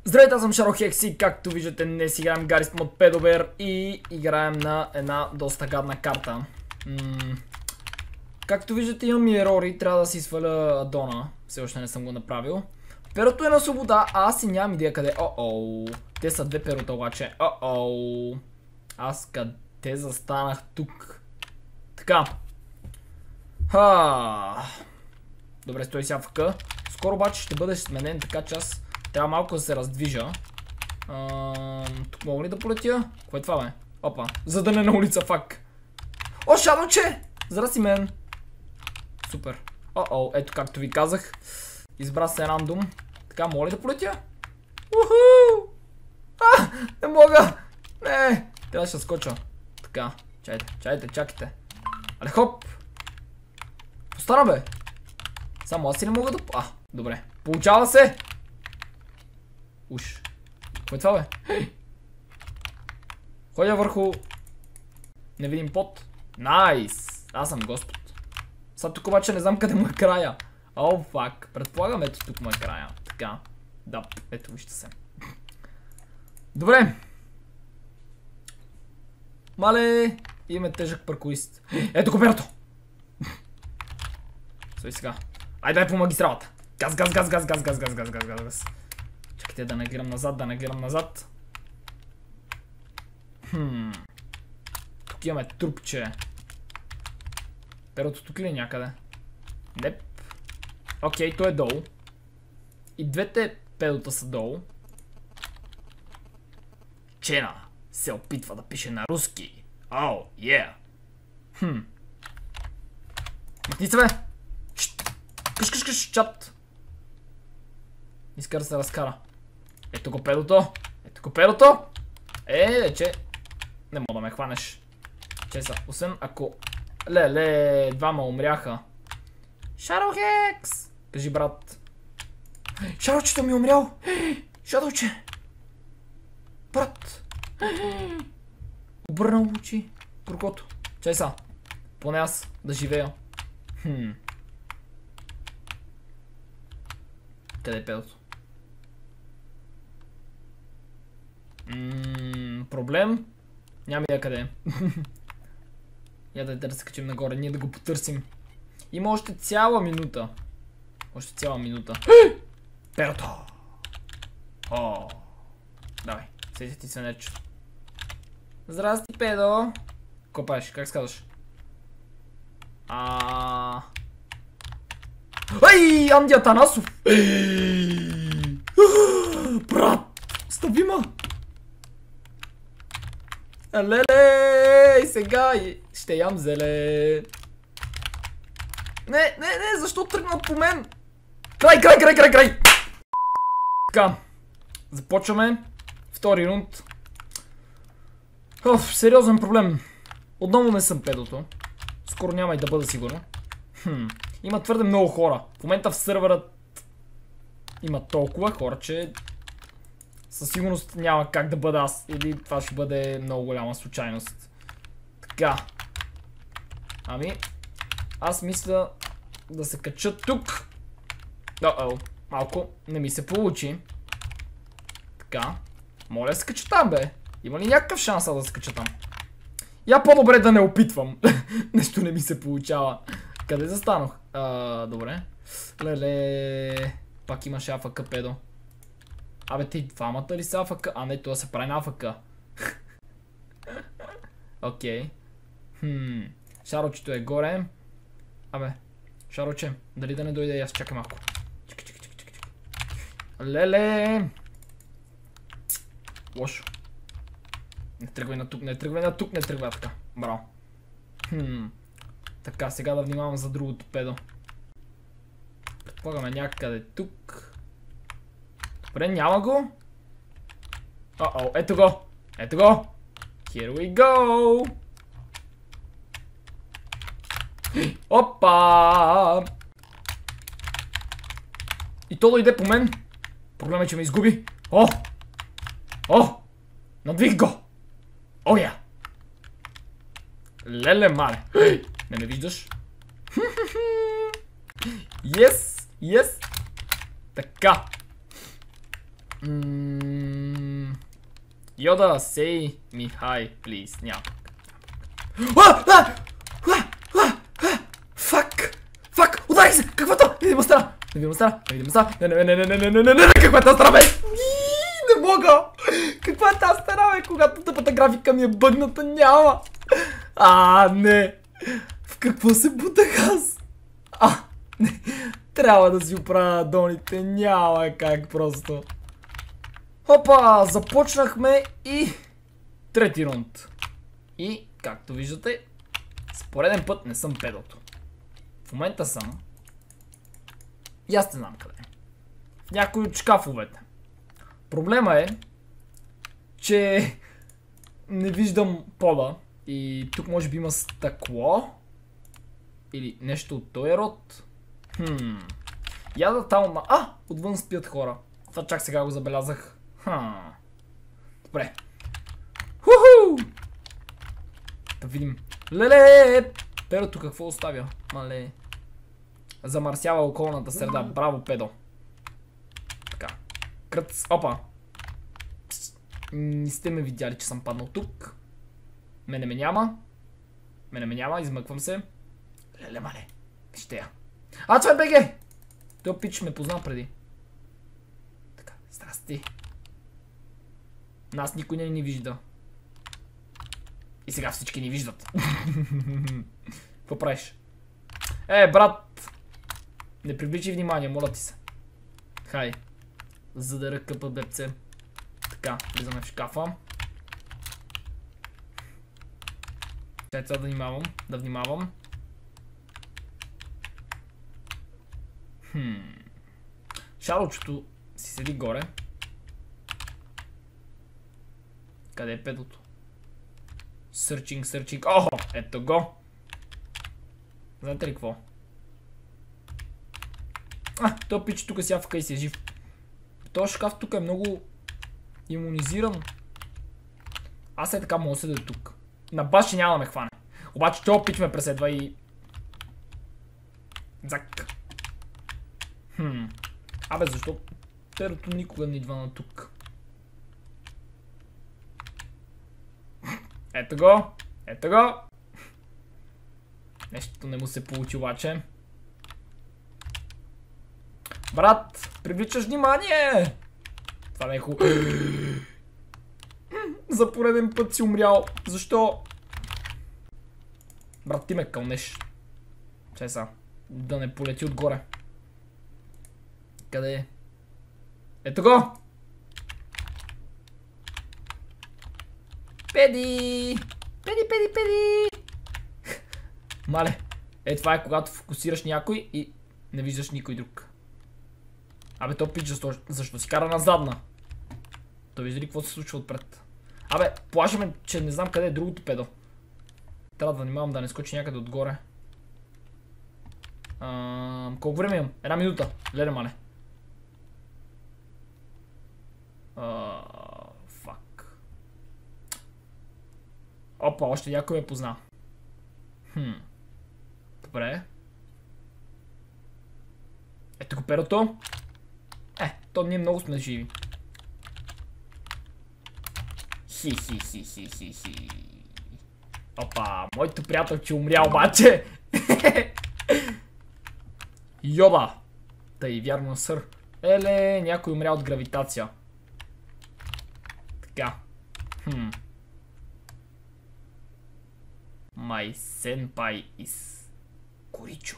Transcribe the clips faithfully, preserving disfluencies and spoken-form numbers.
Здравейте, аз съм Шаро и както виждате днес играем Гаррис мод Педобер и играем на една доста гадна карта. М както виждате имам и ерори, трябва да си сваля аддона, все още не съм го направил. Перото е на свобода, а аз и нямам идея къде. О-оу, те са две перота обаче. О-оу, аз къде застанах тук? Така. Ха. Добре, стой сега в къ. Скоро обаче ще бъде сменен, така че аз трябва малко да се раздвижа. А, тук мога ли да полетя? Кое е това, бе? Опа, за да не на улица, фак. О, Шадоче! Здрасти, мен. Супер. О-о, ето както ви казах. Избра се рандом. Така, мога ли да полетя? Уху! А, не мога! Не, трябва да скоча. Така, чайте, чайте, чакайте. Але хоп! Остана, бе! Само аз си не мога да... А, добре. Получава се! Уш. Кое е това, бе? Хей! Ходя върху... невидим пот. Найс! Аз съм господ. Сега тук обаче не знам къде му е края. О, фак. Предполагам, ето тук му е края. Така. Да, ето вижте се. Добре. Мале, имаме тежък паркурист. Ето го перото! Стой сега. Айде, дай по магистралата. Газ, газ, газ, газ, газ, газ, газ, газ, газ, газ. Чакайте да не гледам назад, да не гледам назад. Хм. Тук имаме трупче. Перото тук ли е някъде? Неп. Окей, той е долу. И двете педота са долу. Чена се опитва да пише на руски. Оу, е. Хм. Махни се, бе! Къш, къш, къш, чат! Иска да се разкара. Ето го педото! Ето го педото! Е, че... не мога да ме хванеш. Че са, освен ако... Леле, двама умряха. Шаро-хекс! Кажи, брат. Шарочето ми е умрял! Шадоче! Брат! Обърнал очи. Прокото. Чай са. Поне аз да живея. Хм. Къде е педото? Ммм, проблем? Няма идея къде е. Я да, да се качим нагоре, ние да го потърсим. Има още цяла минута. Още цяла минута. Перото! О! Давай, сети ти се нече. Здрасти, педо! Ко правиш? Как сказваш? А... Ай, Анди Атанасов! Брат! Стави ма! Леле! Сега ще ям зеле! Не, не, не, защо тръгна по мен? Край, край, край, край, край! Така, започваме. Втори рунд. Оф, сериозен проблем. Отново не съм педото. Скоро няма и да бъда сигурно. Хм, има твърде много хора. В момента в сървърът има толкова хора, че със сигурност няма как да бъда аз. Или това ще бъде много голяма случайност. Така. Ами, аз мисля да се кача тук. О-о, малко не ми се получи. Така. Моля да се кача там, бе. Има ли някакъв шанс да се кача там? Я по-добре да не опитвам. Нещо не ми се получава. Къде застанах? А, добре. Леле. Пак имаше АФК, педо. Абе, те двамата ли са АФК? А, не, това се прави на АФК. Окей. Хм. Шарочето е горе. Абе, Шароче, дали да не дойде? Аз чакай малко. Чакай, чакай, чакай, чакай. Леле. Лошо. Не тръгвай на тук, не тръгвай на тук, не тръгвай така. Браво. Хм. Така, сега да внимавам за другото педо. Предполагаме някъде тук. Добре, няма го. О-о, ето го. Ето го. Here we go. Опа! И то дойде по мен. Проблем е, че ме изгуби. О! О! Надвих го! О, я! Леле, мале! Не ме виждаш? Yes! Yes! Така! Ммм... Йода, say me hi, please. Няма. А! А! А! А! А! Фак! Фак! Удари се! Каквото? Невидимостта! Невидимостта! Невидимостта! Не, не, не, не, не, не, не, не, не, каква е тази стара, бе? Не мога! Каква е тази стара, бе? Когато тъпата графика ми е бъгната, няма! А, не! В какво се бутах аз? А, не! Трябва да си оправя долните, няма как просто. Хопа! Започнахме и трети рунд. И, както виждате, с пореден път не съм педото. В момента съм. И аз не знам къде. В някой от шкафовете. Проблема е, че не виждам пода. И тук може би има стъкло. Или нещо от този род. Хм. Яда там. А! Отвън спят хора. Това чак сега го забелязах. Хм. Добре. Хуху! Да видим. Леле! Перото какво оставя? Мале. Замърсява околната среда. Браво, педо. Така. Кръц. Опа. Не сте ме видяли, че съм паднал тук. Мене ме няма. Мене ме няма. Измъквам се. Леле, мале. Вижте я. А, това е БГ! Той пич ме познал преди. Така. Здрасти. Нас никой не ни вижда. И сега всички ни виждат. Какво правиш? Е, брат! Не привличай внимание, моля ти се. Хай. За да ръкъпа бепце. Така, влизаме в шкафа. Чай сега да внимавам. Да внимавам. Хм. Шалочето си седи горе. Къде е педото? Сърчинг, сърчинг. Охо! Ето го! Знаете ли какво? А, този пич тук сега вка и си е жив. Този шкаф тук е много имунизиран. Аз е така мога да седа тук. На баш ще няма да ме хване. Обаче този пич ме преследва и... Зак. Хм. Абе, защо перото никога не идва на тук? Ето го! Ето го! Нещото не му се получи обаче. Брат, привличаш внимание! Това не е хубаво. За пореден път си умрял. Защо? Брат, ти ме кълнеш. Чай са. Да не полети отгоре. Къде е? Ето го! Педи! Педи, педи, педи! Мале, е това е когато фокусираш някой и не виждаш никой друг. Абе, то пич защо, защо си кара на задна? Той вижда ли какво се случва отпред? Абе, плашаме, че не знам къде е другото педо. Трябва да внимавам да не скочи някъде отгоре. А, колко време имам? Една минута. Леле, мале. А, фак. Опа, още някой ме позна. Хм. Добре. Ето го перото. Е, то ние много сме живи. Хи-хи-хи-хи-хи-хи. Опа, моето приятелче умря обаче. Йоба. Тъй, вярно, сър. Еле, някой умря от гравитация. Така. Хм. My senpai is Коричо.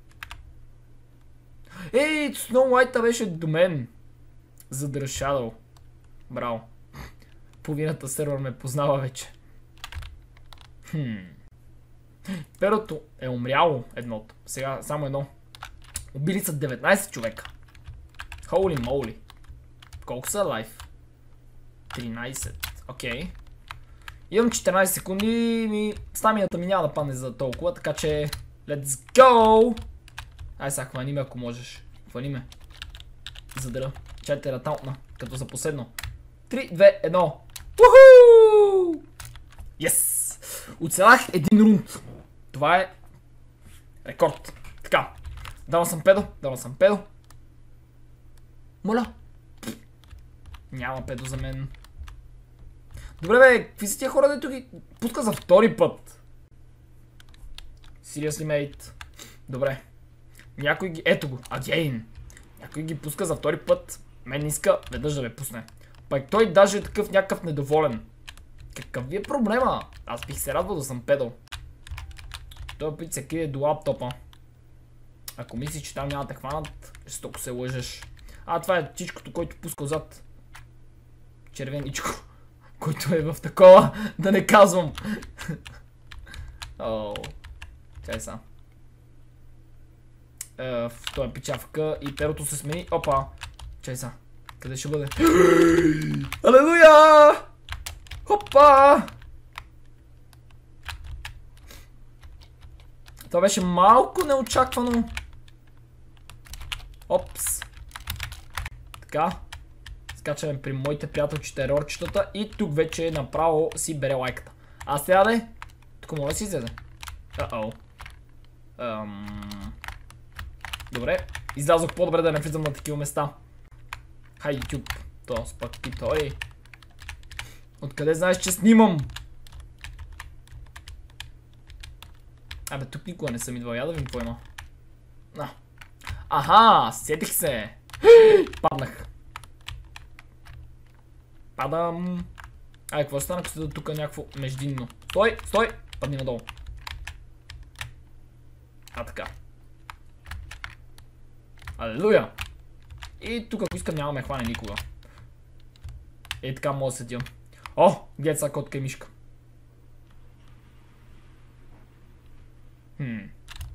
Ей, Snow White беше до мен. За The Shadow. Браво. Половината сервер ме познава вече. Хм. Перото е умряло едното. Сега само едно. Убили са деветнайсет човека. Holy moly. Колко са лайф? тринайсет. Окей. Okay. Имам четиринайсет секунди и стамината ми няма да падне за толкова, така че... Let's go! Ай сега, хвани ме ако можеш. Хвани ме. Задра. Чайте ратаутна, като за последно. три, две, едно. Уху! Yes! Оцелях един рунд. Това е рекорд. Така. Давам съм педо, давам съм педо. Моля. Няма педо за мен. Добре бе, какви са тия хора, дето ги пуска за втори път? Seriously, mate. Добре. Някой ги... Ето го. Again. Някой ги пуска за втори път. Мен иска веднъж да ме пусне. Пък той даже е такъв някакъв недоволен. Какъв ви е проблема? Аз бих се радвал да съм педал. Той пит се крие до лаптопа. Ако мислиш, че там няма да хванат, жестоко се лъжеш. А, това е чичкото, който пуска отзад. Червеничко. Който е в такова, да не казвам. Ооо. Чай са. Е, в този пичавка и перото се смени. Опа. Чай са. Къде ще бъде? Алелуя! Опа! Това беше малко неочаквано. Опс. Така. Скачаме при моите приятелчи терорчетата и тук вече направо си бере лайката. Аз трябва да е. Тук моля да си излезе. Uh-oh. Um... Добре. Излязох по-добре да не влизам на такива места. Хай, YouTube. То спак и той. Откъде знаеш, че снимам? Абе, тук никога не съм идвал. Я да ви поема. А. Аха, сетих се. Паднах. Падам. Ай, какво стана, ако седа тук някакво междинно? Стой, стой! Падни надолу. А, така. Алелуя! И тук, ако искам, няма ме хване никога. Ей, така мога да седя. О, гледай са котка и мишка. Хм.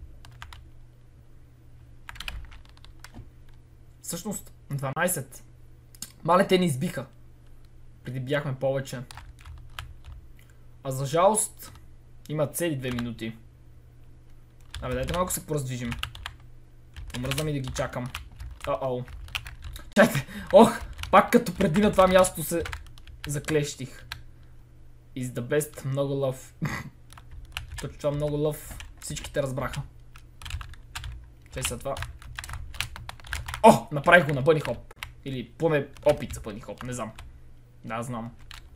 Всъщност, дванайсет. Мале, те ни избиха. Преди бяхме повече. А за жалост, има цели две минути. Абе, дайте малко се пораздвижим. Омръзна ми да ги чакам. О-о. Чайте! Ох! Пак като преди на това място се заклещих. Is the best. Много лъв. Точно това много лъв. Всичките разбраха. Чай са това. О! Направих го на бъни хоп. Или поне опит за бъни хоп. Не знам. Да, знам.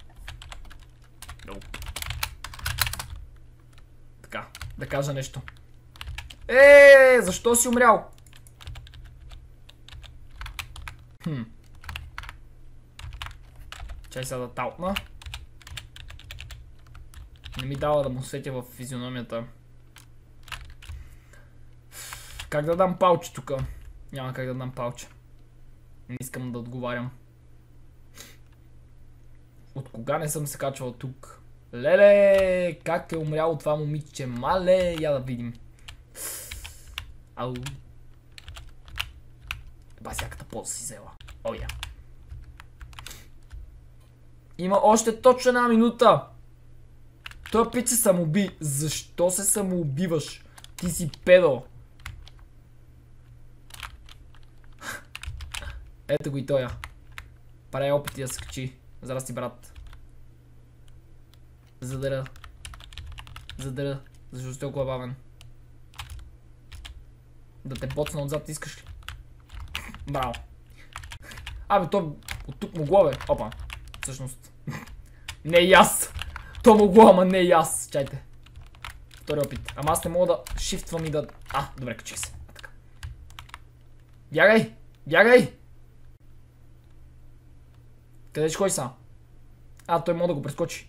Nope. Така. Да кажа нещо. Е, защо си умрял? Хм. Чай сега да таутна. Не ми дава да му светя в физиономията. Как да дам палче тук? Няма как да дам палче. Не искам да отговарям. От кога не съм се качвал тук? Леле, как е умряло това момиче? Мале, я да видим. Ау. Еба всяката полза си взела. О, я. Има още точно една минута. Той пич се самоуби. Защо се самоубиваш? Ти си педо. Ето го и тоя. Прави опити да се качи. Здрасти, брат. Задъра. Задъра. Защо си толкова бавен? Да те боцна отзад, искаш ли? Браво. Абе, то от тук могло, бе. Опа. Всъщност. Не и аз. То могло, ама не и аз. Чайте. Втори опит. Ама аз не мога да шифтвам и да... А, добре, качих се. А, така. Бягай! Бягай! Къде ще ходи са? А, той мога да го прескочи.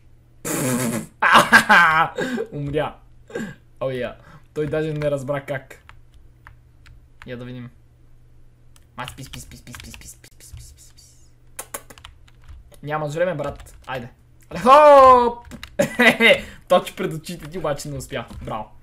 Умря. О, я. Той даже не разбра как. Я да видим. Мать, пис, пис, пис, пис, пис, пис, пис, пис, пис, пис, пис. Нямаш време, брат. Айде. Але хоп! Точи пред очите ти, обаче не успя. Браво.